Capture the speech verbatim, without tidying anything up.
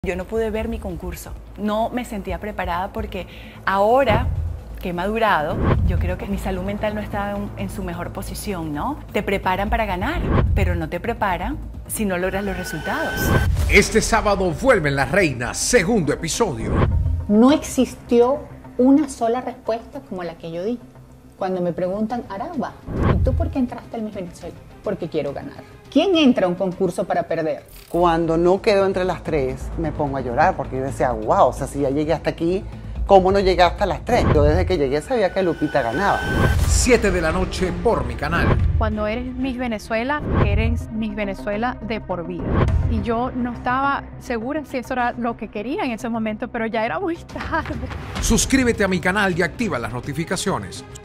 Yo no pude ver mi concurso, no me sentía preparada porque ahora que he madurado, yo creo que mi salud mental no está en, en su mejor posición, ¿no? Te preparan para ganar, pero no te preparan si no logras los resultados. Este sábado vuelven las reinas, segundo episodio. No existió una sola respuesta como la que yo di. Cuando me preguntan, Aragua, ¿y tú por qué entraste al Miss Venezuela? Porque quiero ganar. ¿Quién entra a un concurso para perder? Cuando no quedo entre las tres, me pongo a llorar porque yo decía, wow, o sea, si ya llegué hasta aquí, ¿cómo no llegué hasta las tres? Yo desde que llegué sabía que Lupita ganaba. siete de la noche por mi canal. Cuando eres Miss Venezuela, eres Miss Venezuela de por vida. Y yo no estaba segura si eso era lo que quería en ese momento, pero ya era muy tarde. Suscríbete a mi canal y activa las notificaciones.